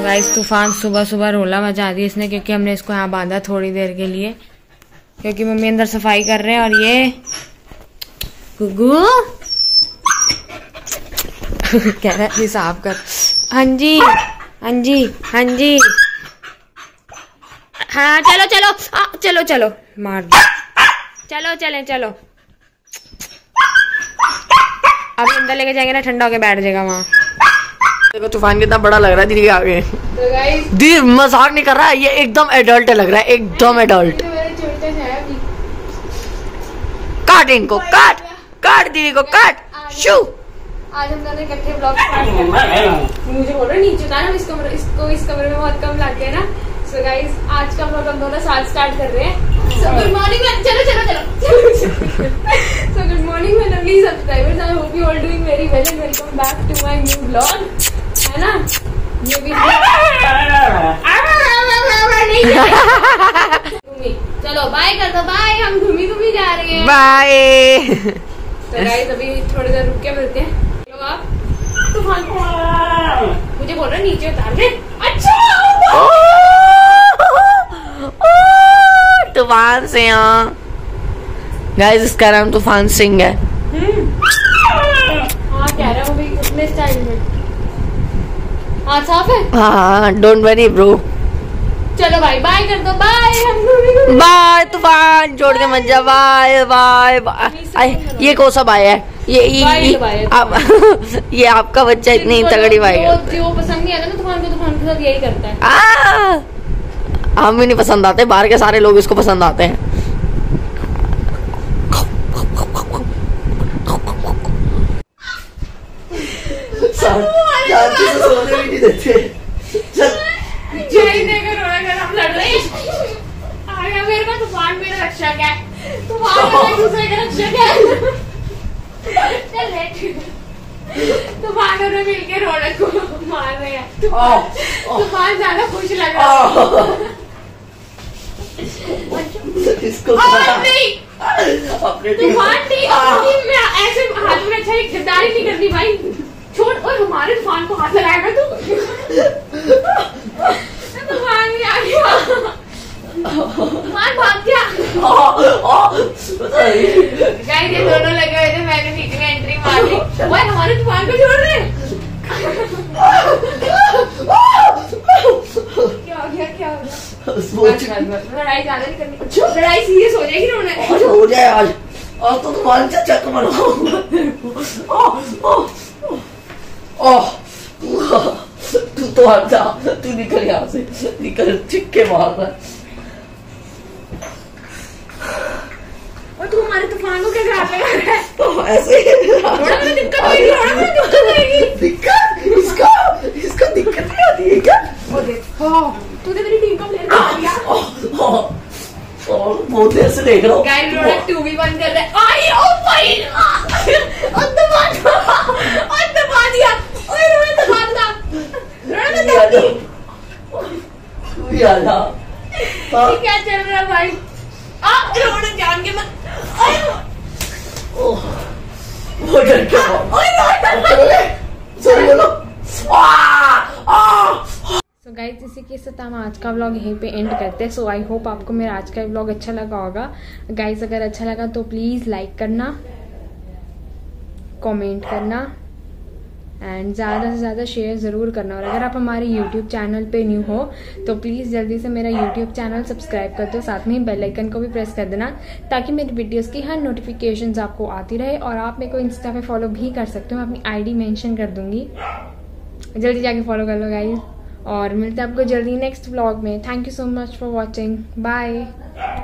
Guys तूफान सुबह सुबह रोला मचा दी इसने, क्योंकि हमने इसको यहाँ बांधा थोड़ी देर के लिए, क्योंकि मम्मी अंदर सफाई कर रहे हैं। और ये गुगू कह रहा है साफ कर। हाँ जी हाँ जी हाँ जी हाँ चलो चलो चलो चलो मार दो, चलो चले चलो। अभी अंदर लेके जाएंगे ना, ठंडा होके बैठ जाएगा वहाँ। देखो तूफान कितना बड़ा लग रहा है दीदी के आगे। दीदी मजाक नहीं कर रहा है, ये एकदम एडल्ट लग रहा है, एकदम एडल्ट। काट इनको, काट काट दीदी को, काट शू। आज हम दोनों इकट्ठे ब्लॉग स्टार्ट कर रहे हैं। मुझे बोल रहे नीचे उतार, हम इसको इस कमरे में बहुत कम लाते हैं ना। सो गाइस आज का ब्लॉग हम दोनों साथ स्टार्ट कर रहे हैं। सो गुड मॉर्निंग, चलो चलो चलो। So good morning my lovely subscribers, I hope you all doing very well and welcome back to my new blog, है ना। ये भी चलो बाय कर दो, बाय। हम घूमी घूमी जा रहे हैं, बाय। तो गाइस अभी थोड़ी देर रुक के मिलते हैं। लोग आप तूफान मुझे बोल रहे नीचे उतार दे। अच्छा तूफान सिंह गाइस, इसका नाम तूफान सिंह है। हाँ कह रहा हूँ भाई अपने स्टाइल में। हाँ साफ है। हाँ डोंट वरी ब्रो। चलो भाई बाय कर दो, बाय। बाय तूफान, छोड़ के मत जा। Bye bye bye. ये कौन सा बाय है? ये आपका बच्चा इतनी तगड़ी बाय करता है। जो पसंद नहीं आता ना तूफान को, तूफान के साथ यही करता है। हम भी नहीं पसंद आते, बाहर के सारे लोग इसको पसंद आते हैं। सोने भी नहीं देते। मेरे को तूफान मेरा रक्षक है, तूफान दूसरे का रक्षक है। तूफान और मिल के रौनक को मार रहे हैं। तूफान ज्यादा खुश लग रहा है। तूफान मैं ऐसे हाथ में अच्छा गद्दारी नहीं करती भाई, छोड़। और हमारे तूफान को हाथ लगाएगा तू। तूफान भी आ गया, तूफान भाग गया। गाइस ये दोनों लगे हुए थे, मैंने बीच में एंट्री मार ली। ओए हमारे तूफान को छोड़ रहे। क्या हो गया, क्या हो गया? लड़ाई ज्यादा नहीं करनी, लड़ाई सीरियस हो जाएगी ना। हो जाए आज तो तुम्हारे चाचा को मनाओ। तू तो हटा, तू निकल यहाँ से, निकल। चिक्के मार रहा है। और तू हमारे तूफान को क्या घात लगा रहा है? तो ऐसे दिक्कत होगी। दिक्कत इसका दिक्कत नहीं आती है क्या? तूने मेरी टीम का प्लेयर बना दिया। बहुत देर से देख रहा हूँ। गाइस रोनक 2v1 कर रहे हैं। आई ओ भाई दबा दिया। ओए रोनक दबा दिया। तू ही आ जा। क्या चल रहा है भाई? रोनक जान के मत। वो डर क्या? सो गाइस इसी के साथ हम आज का व्लॉग यहीं पे एंड करते हैं। सो आई होप आपको मेरा आज का व्लॉग अच्छा लगा होगा। गाइस अगर अच्छा लगा तो प्लीज़ लाइक करना, कमेंट करना एंड ज़्यादा से ज़्यादा शेयर ज़रूर करना। और अगर आप हमारे यूट्यूब चैनल पे न्यू हो तो प्लीज़ जल्दी से मेरा यूट्यूब चैनल सब्सक्राइब कर दो, साथ में ही बेल आइकन को भी प्रेस कर देना, ताकि मेरी वीडियोस की हर नोटिफिकेशंस आपको आती रहे। और आप मेरे को इंस्टा पे फॉलो भी कर सकते हो, मैं अपनी आईडी मेंशन कर दूंगी, जल्दी जाके फॉलो कर लो गाइस। और मिलते हैं आपको जल्दी नेक्स्ट व्लॉग में। Thank you so much for watching, bye.